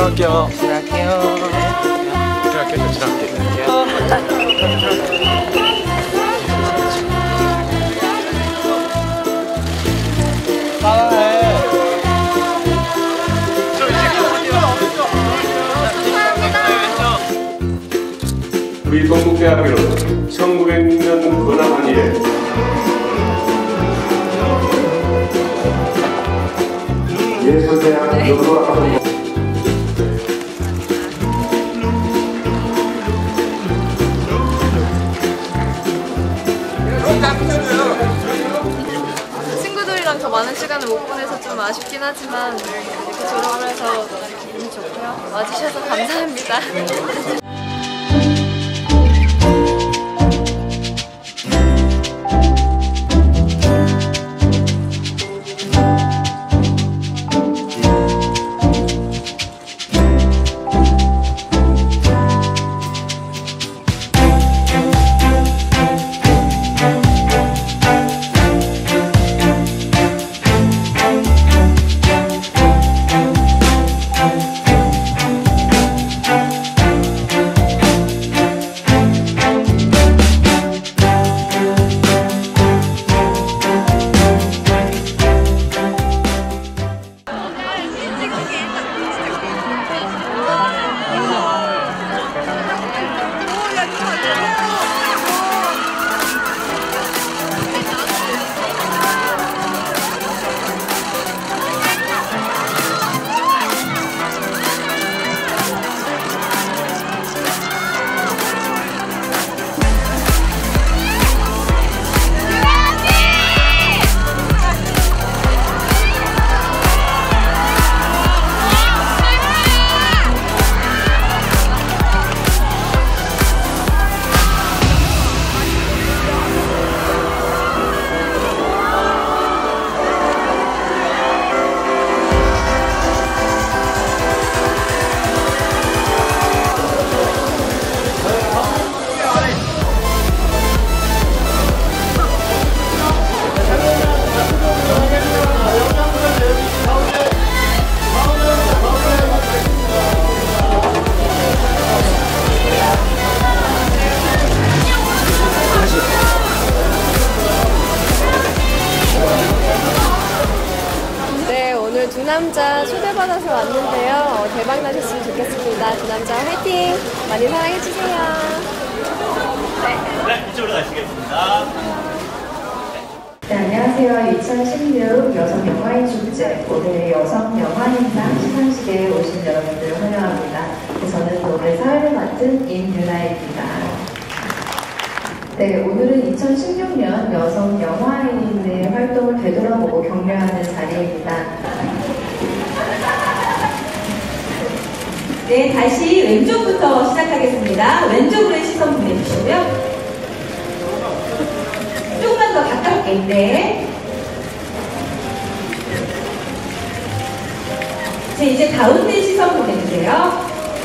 들어갈게요. 들어갈게요. 우리 동국대학교는 1900년 건합한 이래 예술대학 연구학과를 친구들이랑 더 많은 시간을 못 보내서 좀 아쉽긴 하지만 이렇게 졸업을 해서 너무 기분이 좋고요. 와주셔서 감사합니다. 두 남자 초대받아서 왔는데요. 대박 나셨으면 좋겠습니다. 두 남자 화이팅! 많이 사랑해주세요. 네, 이쪽으로 가시겠습니다. 네, 안녕하세요. 2016 여성영화인 축제, 오늘 여성영화인상 시상식에 오신 여러분들을 환영합니다. 저는 오늘 사회를 맡은 임유나입니다. 네, 오늘은 2016년 여성영화인의 활동을 되돌아보고 격려하는 자리입니다. 네, 다시 왼쪽부터 시작하겠습니다. 왼쪽으로 시선 보내주시고요. 조금만 더 가깝게. 네. 이제 가운데 시선 보내주세요.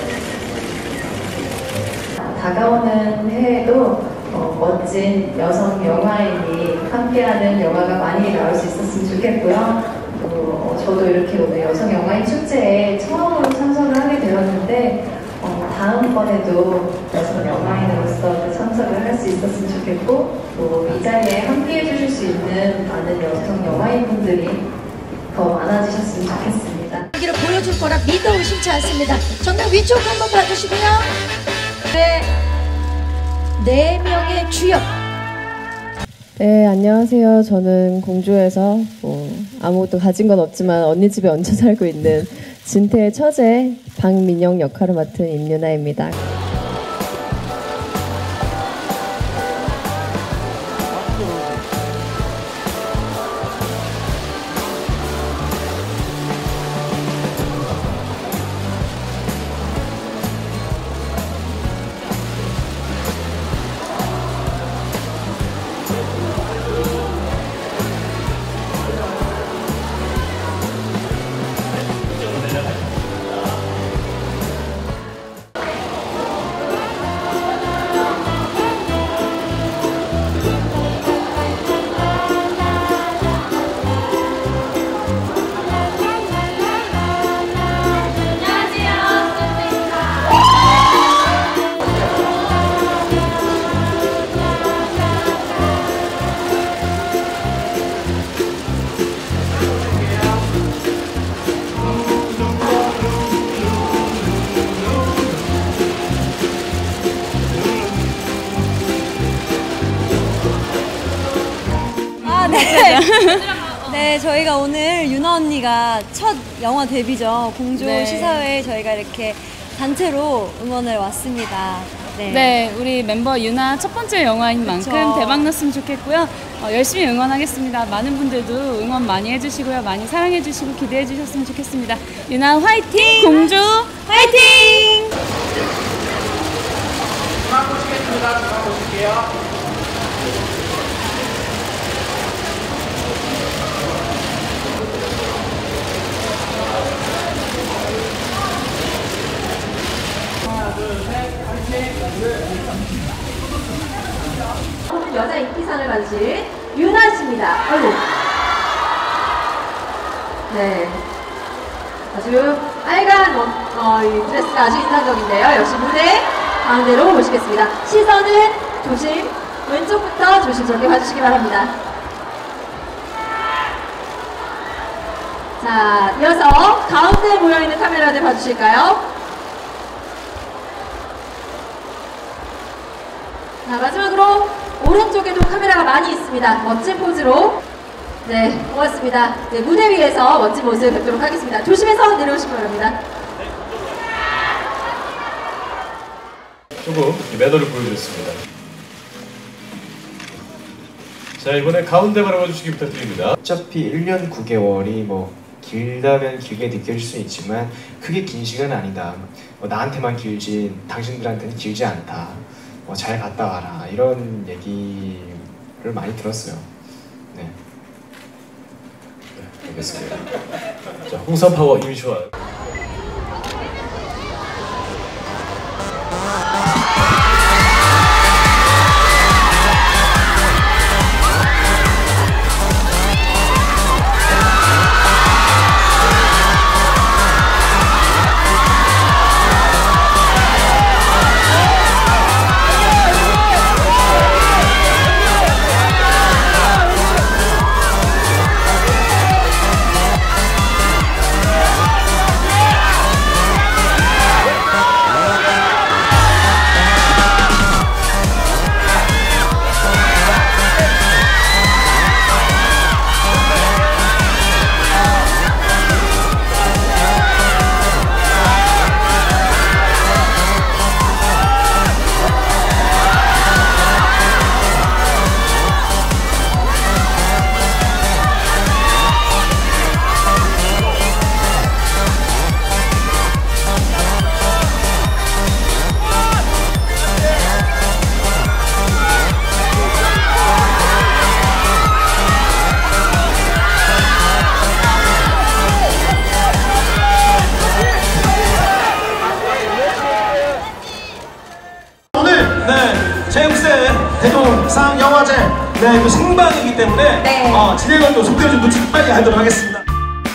다가오는 해에도 멋진 여성 영화인이 함께하는 영화가 많이 나올 수 있었으면 좋겠고요. 저도 이렇게 오늘 여성 영화인 축제에 처음으로 참석을 하게 되었는데 다음번에도 여성 영화인으로서 참석을 할 수 있었으면 좋겠고 또 이 자리에 함께해 주실 수 있는 많은 여성 영화인 분들이 더 많아지셨으면 좋겠습니다. 여기를 보여줄 거라 믿어 의심치 않습니다. 정면 위쪽 한번 봐주시고요. 네 명의 주역. 네, 안녕하세요. 저는 공주에서 아무것도 가진 건 없지만 언니 집에 얹혀 살고 있는 진태의 처제 박민영 역할을 맡은 임유나입니다. 네, 저희가 오늘 유나 언니가 첫 영화 데뷔죠. 공조 네. 시사회에 저희가 이렇게 단체로 응원을 왔습니다. 네. 네, 우리 멤버 유나 첫 번째 영화인 만큼 그쵸. 대박 났으면 좋겠고요. 열심히 응원하겠습니다. 많은 분들도 응원 많이 해주시고요. 많이 사랑해주시고 기대해주셨으면 좋겠습니다. 유나 화이팅! 공조 화이팅! 오늘 여자 인기상을 받으실 유나 씨입니다. 아이고. 네. 아주 빨간 이 드레스가 아주 인상적인데요. 역시 무대 가운데로 모시겠습니다. 시선은 조심, 왼쪽부터 조심스럽게 봐주시기 바랍니다. 자, 이어서 가운데 모여있는 카메라들 봐주실까요? 자, 마지막으로 오른쪽에도 카메라가 많이 있습니다. 멋진 포즈로. 네, 고맙습니다. 네, 무대 위에서 멋진 모습 뵙도록 하겠습니다. 조심해서 내려오시기 바랍니다. 조금 매너를 보여드렸습니다. 자, 이번에 가운데 바라봐 주시기 부탁드립니다. 어차피 1년 9개월이 뭐 길다면 길게 느껴질 수 있지만 크게 긴 시간은 아니다. 나한테만 길지 당신들한테는 길지 않다. 잘 갔다 와라. 이런 얘기를 많이 들었어요. 네. 네, 알겠습니다. 자, 홍삼 파워 임시완. 대동상 영화제 또 생방이기 때문에 진행을 또 속도를 좀 늦추기 빨리 하도록 하겠습니다.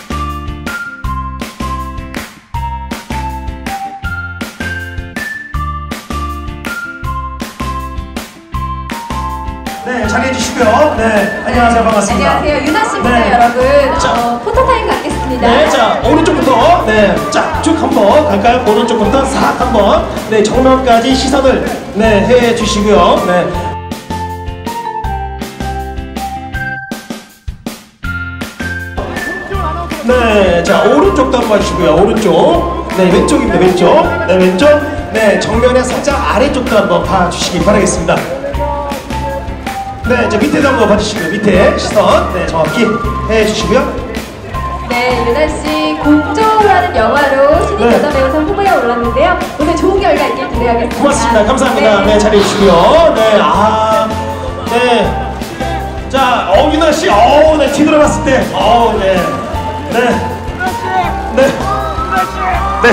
네, 자리해 주시고요. 네, 안녕하세요. 반갑습니다. 안녕하세요. 유나 씨입니다, 네. 여러분. 자. 포토타임 갖겠습니다. 네, 자, 오른쪽부터, 네, 자, 쭉 한번 갈까요? 오른쪽부터 싹 한번, 네, 정면까지 시선을, 네, 해 주시고요. 네. 네, 자, 오른쪽도 한번 봐주시고요. 오른쪽. 네, 왼쪽입니다. 왼쪽. 네, 왼쪽. 네, 정면에 살짝 아래쪽도 한번 봐주시기 바라겠습니다. 네, 이제 밑에도 한번 봐주시고요. 밑에 시선. 네, 정확히 해주시고요. 네, 유나 씨 공조라는 영화로 신인 여자 배우상 후보에 올랐는데요. 오늘 좋은 결과 있길 기대하겠습니다. 고맙습니다. 감사합니다. 네, 자리해 주시고요. 네, 네. 자, 유나 씨, 네, 뒤돌아봤을 때, 네. 네. 네. 네.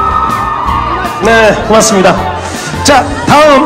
네, 고맙습니다. 자, 다음.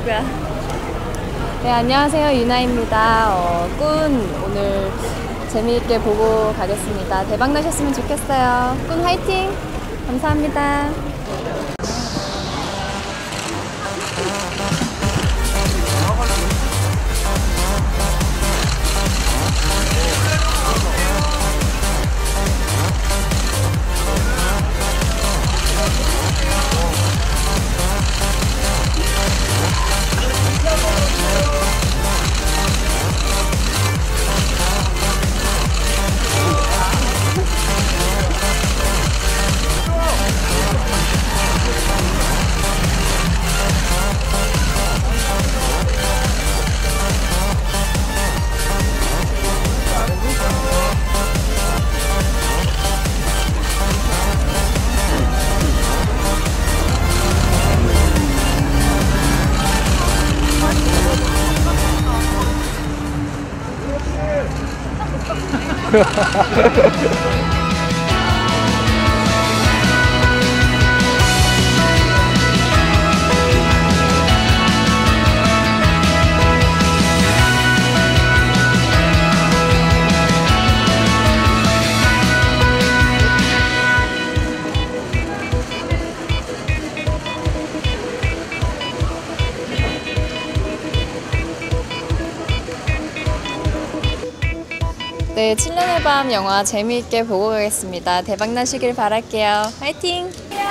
거야. 네, 안녕하세요. 유나입니다. 꾼 오늘 재미있게 보고 가겠습니다. 대박 나셨으면 좋겠어요. 꾼 화이팅! 감사합니다. 네, 7년의 밤 영화 재미있게 보고 가겠습니다. 대박 나시길 바랄게요. 화이팅!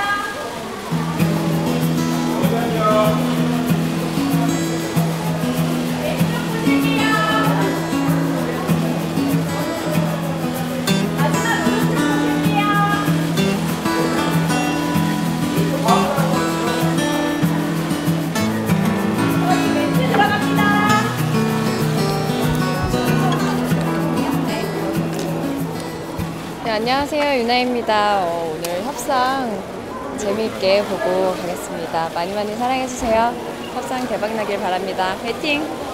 네, 안녕하세요. 유나입니다. 오늘 협상 재미있게 보고 가겠습니다. 많이 많이 사랑해주세요. 협상 대박 나길 바랍니다. 화이팅!